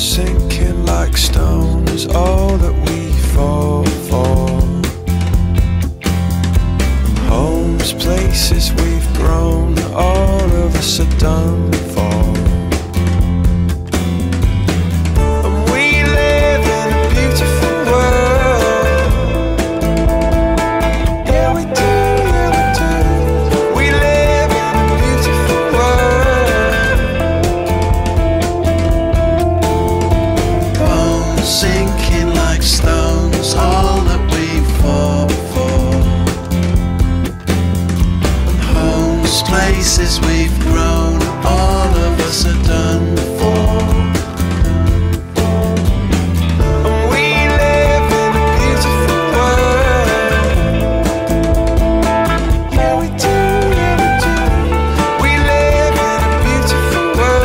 Sinking like stones, all that we fall for. Homes, places we've grown, all of us are done for. And we live in a beautiful world. Yeah, we do, yeah, we do. We live in a beautiful world. Bones sinking like stones, all that we fall for. Places we've grown, all of us are done for. And we live in a beautiful world. Yeah, we do, yeah, we do. We live in a beautiful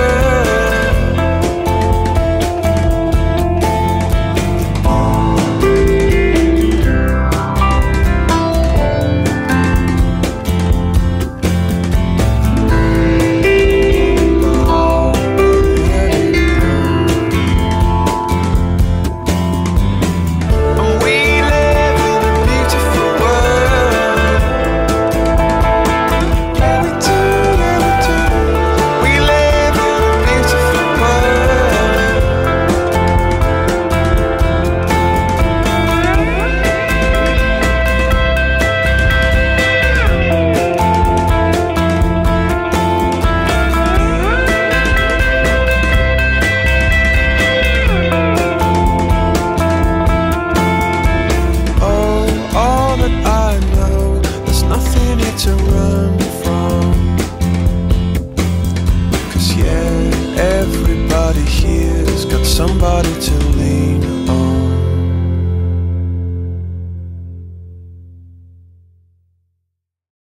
to run from. 'Cause yeah, everybody here's got somebody to lean